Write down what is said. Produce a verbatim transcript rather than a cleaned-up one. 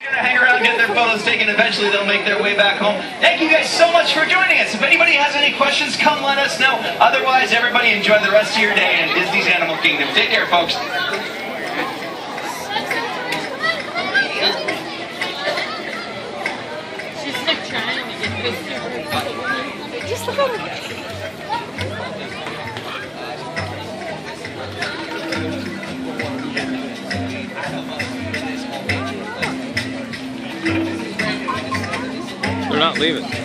Hang around, get their photos taken. Eventually they'll make their way back home. Thank you guys so much for joining us. If anybody has any questions, come let us know. Otherwise, everybody enjoy the rest of your day in Disney's Animal Kingdom. Take care, folks. She's like trying to get this through. Just look at her. They're not leaving.